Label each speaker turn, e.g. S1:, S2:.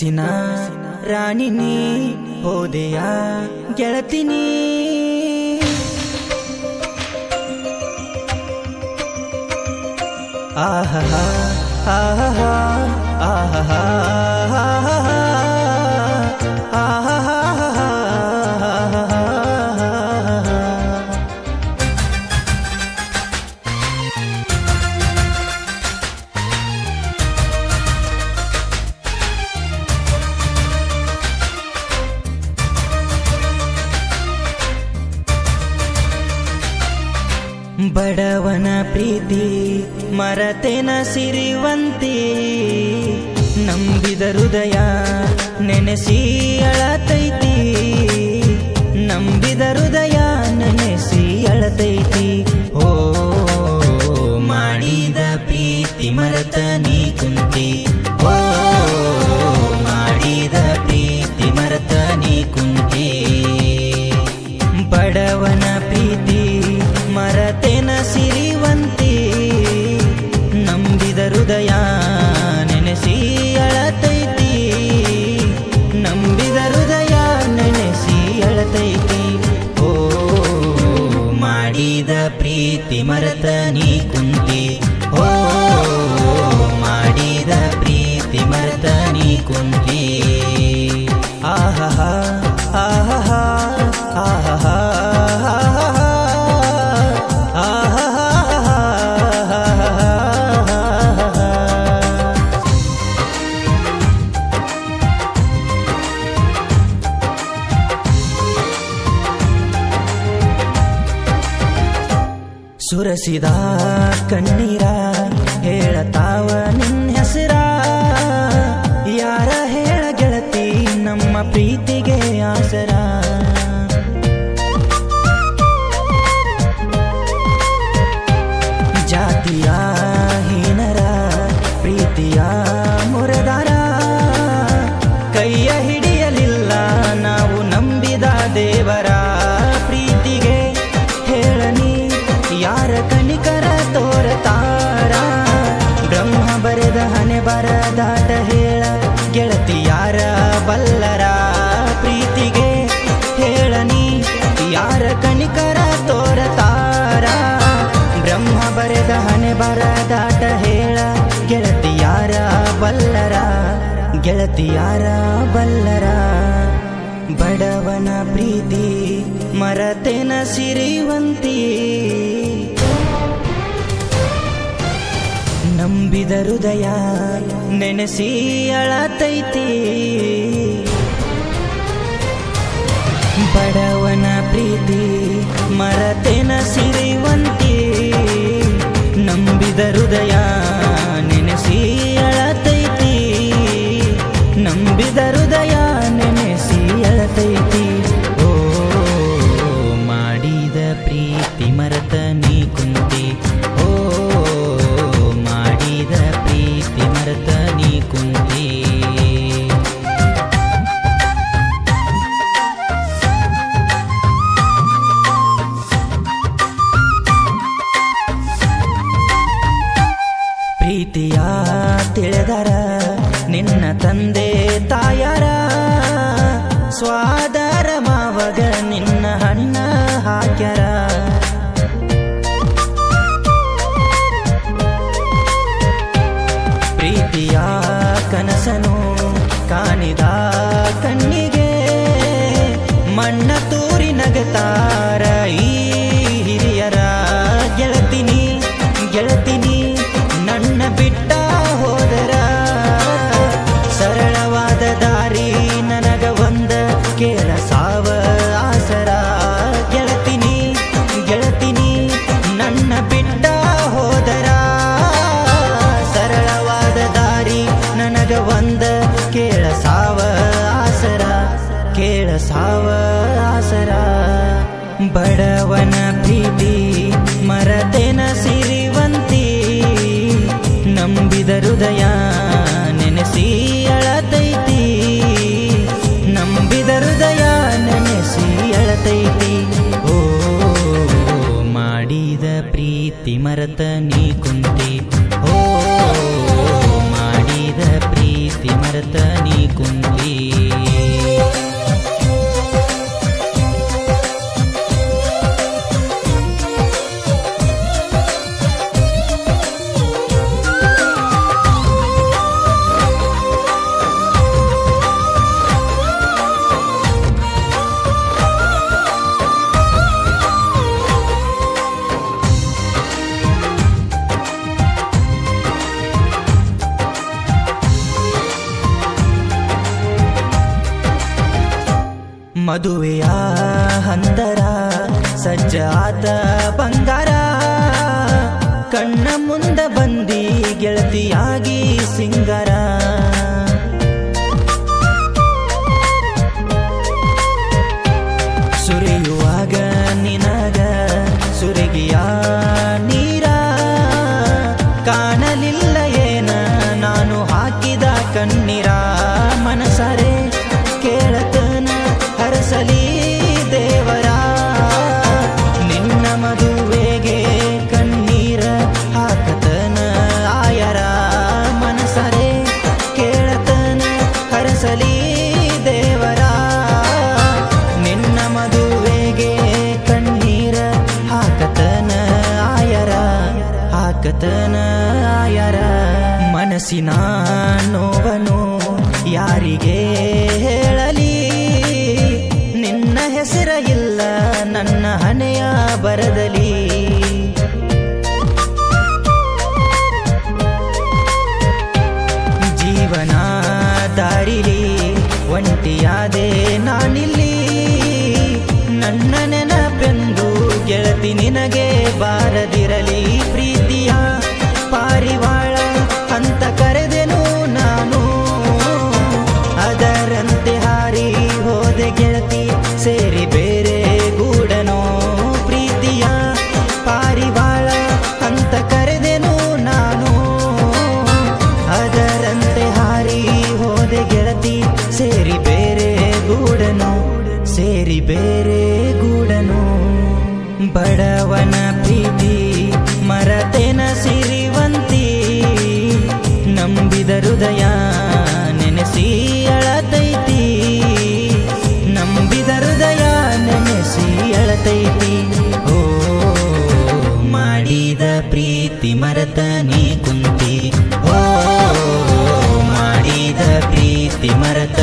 S1: ಕನಸಿನ ರಾಣಿನಿ ಹೋದೆಯ ಗೆಳತಿನಿ ಆಹಾ ಆಹಾ ಆಹಾ ಬಡವನ ಪ್ರೀತಿ ಮರತೆನ ಸಿರಿವಂತಿ ನಂಬಿದ ಹೃದಯ ನೆನೆಸಿ ಅಳತೈತಿ ನಂಬಿದ ಹೃದಯ ನೆನೆಸಿ ಅಳತೈತಿ ಓ ಮಾಡಿದ ಪ್ರೀತಿ ಮರತ ನೀ ಕುಂತಿ ಓ ಮಾಡಿದ ಪ್ರೀತಿ ಮರತ ನೀ ಕುಂತಿ ಬಡವನ ಪ್ರೀತಿ ಮರತೆನ ಸಿರಿವಂತಿ ನಂಬಿದ ಹೃದಯ ನೆನೆಸಿ ಅಳತೈತಿ ನಂಬಿದ ಹೃದಯ ನೆನೆಸಿ ಅಳತೈತಿ ಓ ಮಾಡಿದ ಪ್ರೀತಿ ಮರತ ನೀ ಕುಂತಿ ಓ ಮಾಡಿದ ಪ್ರೀತಿ ಮರತ ನೀ ಕುಂತಿ ಆಹಾ ಆಹಾ ಆಹಾ ಸುರಸಿದ ಕಣ್ಣೀರ ಹೇಳತಾವ ನಿನ್ನ ಹೆಸರ ಯಾರ ಹೇಳ ಗೆಳತಿ ನಮ್ಮ ಪ್ರೀತಿಗೆ ಆಸರ ಜಾತಿಯ ಹೀನರ ಪ್ರೀತಿಯ ಮುರದಾರ ಕೈಯ ಹಿಡಿಯಲಿಲ್ಲ ನಾವು ನಂಬಿದ ದೇವರ ಪ್ರೀತಿಗೆ ಹೇಳನಿ ಯಾರ ಕನಿಕರ ತೋರತಾರ ಬ್ರಹ್ಮ ಬರೆದ ಹಣೆ ಬರದಾಟ ಹೇಳ ಗೆಳತಿ ಯಾರ ಬಲ್ಲರ ಪ್ರೀತಿಗೆ ಹೇಳನಿ ಯಾರ ಕನಿಕರ ತೋರತಾರ ಬ್ರಹ್ಮ ಬರೆದ ಹಣೆ ಬರದಾಟ ಹೇಳ ಗೆಳತಿ ಯಾರ ಬಲ್ಲರ ಗೆಳತಿ ಯಾರ ಬಲ್ಲರ ಬಡವನ ಪ್ರೀತಿ ಮರತೆನ ಸಿರಿವಂತಿ ನಂಬಿದ ಹೃದಯ ನೆನೆಸಿ ಅಳತೈತಿ ಬಡವನ ಪ್ರೀತಿ ಮರತೆನ ಸಿರಿವಂತಿ ನಂಬಿದ ಹೃದಯ ನೆನೆಸಿ ಅಳತೈತಿ ನಂಬಿದ ಹೃದಯ ನೆನೆಸಿ ಅಳತೈತಿ ಓ ಮಾಡಿದ ಪ್ರೀತಿ ಮರತ ನೀ ಕುಂತಿ ಓ ಮಾಡಿದ ಪ್ರೀತಿ ಮರತ ನೀ ಕುಂತಿ ಪ್ರೀತಿಯ ತಿಳಿದರ ನಿನ್ನ ತಂದೆ ತಾಯರ ಸ್ವಾದರ ಮಾವಗ ನಿನ್ನ ಹಣ್ಣ ಹಾಕ್ಯಾರ ಪ್ರೀತಿಯ ಕನಸನು ಕಾಣಿದ ಕಣ್ಣಿಗೆ ಮಣ್ಣ ತೂರಿ ನಗತಾರ ಈ ಹಿರಿಯರ ಗೆಳತಿನಿ ಗೆಳತಿನಿ ನನ್ನ ಬಿಟ್ಟ ಹೋದರ ಸರಳವಾದ ದಾರಿ ನನಗ ಒಂದ ಕೇಳ ಸಾವ ಆಸರ ಗೆಳತಿನಿ ಗೆಳತಿನಿ ನನ್ನ ಬಿಟ್ಟ ಹೋದರ ಸರಳವಾದ ದಾರಿ ನನಗ ಒಂದ ಕೇಳ ಸಾವ ಆಸರ ಕೇಳ ಸಾವ ಆಸರ ಬಡವನ ಪ್ರೀತಿ ಮರತೆನ ಸಿರಿವಂತಿ ನಂಬಿದ ಹೃದಯ ನೆನೆಸಿ ಅಳತೈತಿ ನಂಬಿದ ಹೃದಯ ನೆನೆಸಿ ಅಳತೈತಿ ಓ ಮಾಡಿದ ಪ್ರೀತಿ ಮರತ ನೀ ಕುಂತಿ ಓ ಮಾಡಿದ ಪ್ರೀತಿ ಮರತ ನೀ ಕುಂತಿ ಮದುವೆಯ ಹಂದರ ಸಜ್ಜಾದ ಬಂಗಾರ ಕಣ್ಣ ಮುಂದ ಬಂದಿ ಗೆಳತಿಯಾಗಿ ಸಿಂಗಾರ ಸುರಿಯುವಾಗ ನಿನಗ ಸುರಿಗಿಯ ನೀರ ಕಾಣಲಿಲ್ಲ ಏನ ನಾನು ಹಾಕಿದ ಕಣ್ಣೀರ ಮನಸರೆ ಕೇಳತನ ಹರಸಲಿ ದೇವರ ನಿನ್ನ ಮದುವೆಗೆ ಕಣ್ಣೀರ ಹಾಕತನ ಆಯರ ಮನಸರೆ ಕೇಳತನ ಹರಸಲಿ ದೇವರ ನಿನ್ನ ಮದುವೆಗೆ ಕಣ್ಣೀರ ಹಾಕತನ ಆಯರ ಹಾಕತನ ಆಯರ ಮನಸ್ಸಿನ ನೋವನು ಯಾರಿಗೆ ಹೇಳಲಿ ನಿನ್ನ ಹೆಸರ ಇಲ್ಲ ನನ್ನ ಹಣೆಯ ಬರದಲಿ ಜೀವನ ದಾರಿಲಿ ಒಂಟಿಯಾದೆ ನಾನಿಲ್ಲಿ ನನ್ನ ನೆನಪೆಂದು ಗೆಳತಿ ನಿನಗೆ ಬಾರದಿರಲಿ ಪ್ರೀತಿಯ ಪಾರಿವಾಳ ಅಂತ ಕರೆದೆನು ನಾನು ಅದರಂತೆ ಹಾರಿ ಹೋದೆ ಗೆಳತಿ ಸೇರಿ ಬೇರೆ ಗೂಡನೋ ಪ್ರೀತಿಯ ಪಾರಿವಾಳ ಅಂತ ಕರೆದೆನು ನಾನು ಅದರಂತೆ ಹಾರಿ ಹೋದೆ ಗೆಳತಿ ಸೇರಿ ಬೇರೆ ಗೂಡನು ಸೇರಿ ಬೇರೆ ಗೂಡನು ಬಡವನ ಪ್ರೀತಿ ಮರತೆನ ಸಿರಿವಂತಿ ನಂಬಿದ ಹೃದಯ ನೆನೆಸಿ ಅಳತೈತಿ ನಂಬಿದ ಹೃದಯ ನೆನೆಸಿ ಅಳತೈತಿ ಓ ಮಾಡಿದ ಪ್ರೀತಿ ಮರತ ನೀ ಕುಂತಿ ಓ ಮಾಡಿದ ಪ್ರೀತಿ ಮರತ